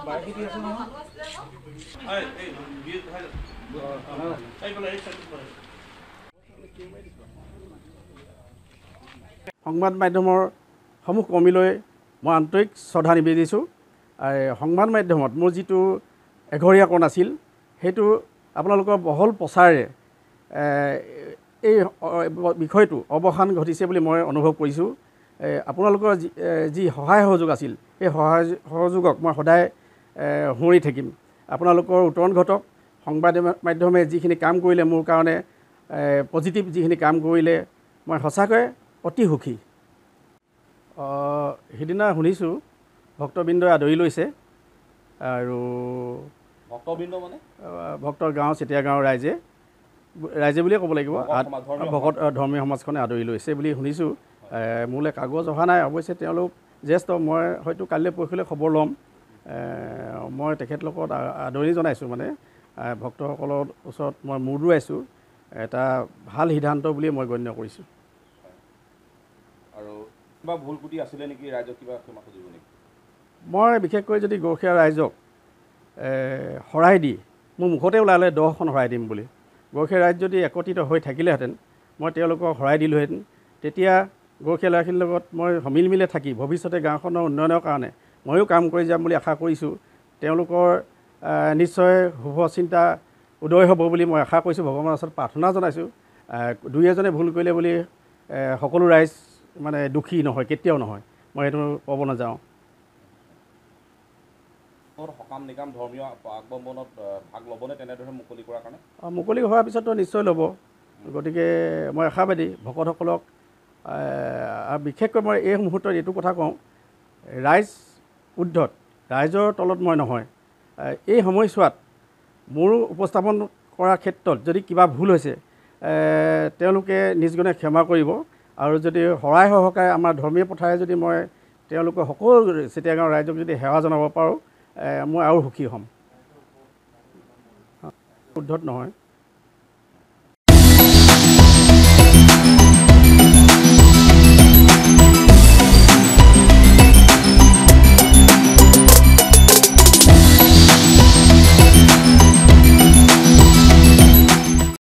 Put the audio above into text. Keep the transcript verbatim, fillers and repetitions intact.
সংবাদ মাধ্যমৰ সমূহ কৰ্মীলৈ মই আন্তৰিক শ্ৰদ্ধা নিবেদিছোঁ। সংবাদ মাধ্যমত মোৰ যিটো এঘৰীয়া কোণ আছিল সেইটো আপোনালোকৰ বহল প্ৰচাৰে এই বিষয়টো অৱসান ঘটিছে বুলি মই অনুভৱ কৰিছোঁ। আপোনালোকৰ যি সহায় সহযোগ আছিল সেই সহায় সহযোগক মই সদায় শুৱৰি থাকিম। আপোনালোকৰ উত্তৰণ ঘটক। সংবাদ মাধ্যমে যিখিনি কাম কৰিলে মোৰ কাৰণে পজিটিভ যিখিনি কাম কৰিলে মই সঁচাকৈ অতি সুখী। সিদিনা শুনিছোঁ ভক্তবৃন্দই আদৰি লৈছে আৰু ভক্তবৃন্দ মানে ভক্তৰ গাঁও চেতিয়া গাঁৱৰ ৰাইজে ৰাইজে বুলিয়ে ক'ব লাগিব, ভকত ধৰ্মীয় সমাজখনে আদৰি লৈছে বুলি শুনিছোঁ। মোলৈ কাগজ অহা নাই, অৱশ্যে তেওঁলোক জ্যেষ্ঠ, মই হয়তো কাইলৈ পৰহিলৈ খবৰ ল'ম। মই তেখেতলোকক আদৰণি জনাইছোঁ, মানে ভক্তসকলৰ ওচৰত মই মূৰ দোৱাইছোঁ। এটা ভাল সিদ্ধান্ত বুলি মই গণ্য কৰিছোঁ। আৰু কিবা ভুল ত্ৰুটি আছিলে নেকি ৰাইজক কিবা ক্ষমা খুজিব নেকি? মই বিশেষকৈ যদি গৰখীয়া ৰাইজক শৰাই দি মোৰ মুখতে ওলালে দহখন শৰাই দিম বুলি, গৰখীয়া ৰাইজ যদি একত্ৰিত হৈ থাকিলেহেঁতেন মই তেওঁলোকক শৰাই দিলোঁহেঁতেন। তেতিয়া গৰখীয়া ল'ৰাখিনিৰ লগত মই সমিল মিলে থাকি ভৱিষ্যতে গাঁওখনৰ উন্নয়নৰ কাৰণে ময়ো কাম কৰি যাম বুলি আশা কৰিছোঁ। তেওঁলোকৰ নিশ্চয় শুভ চিন্তা উদয় হ'ব বুলি মই আশা কৰিছোঁ, ভগৱানৰ ওচৰত প্ৰাৰ্থনা জনাইছোঁ। দুই এজনে ভুল কৰিলে বুলি সকলো ৰাইজ মানে দুখী নহয়, কেতিয়াও নহয়, মই সেইটো ক'ব নাযাওঁ। সকাম নিকাম ধৰ্মীয় আগমনত ভাগ ল'বনে তেনেদৰে মুকলি কৰাৰ কাৰণে? মুকলি হোৱাৰ পিছততো নিশ্চয় ল'ব। গতিকে মই আশাবাদী ভকতসকলক। বিশেষকৈ মই এই মুহূৰ্তত এইটো কথা কওঁ, ৰাইজ ঊৰ্ধত, ৰাইজৰ তলত মই নহয়। এই সময়ছোৱাত মোৰ উপস্থাপন কৰাৰ ক্ষেত্ৰত যদি কিবা ভুল হৈছে তেওঁলোকে নিজগুণে ক্ষমা কৰিব। আৰু যদি শৰাই সহকাৰে আমাৰ ধৰ্মীয় প্ৰথাৰে যদি মই তেওঁলোকৰ সকলো চেতিয়া গাঁৱৰ ৰাইজক যদি সেৱা জনাব পাৰোঁ মই আৰু সুখী হ'ম। ঊৰ্ধত নহয়।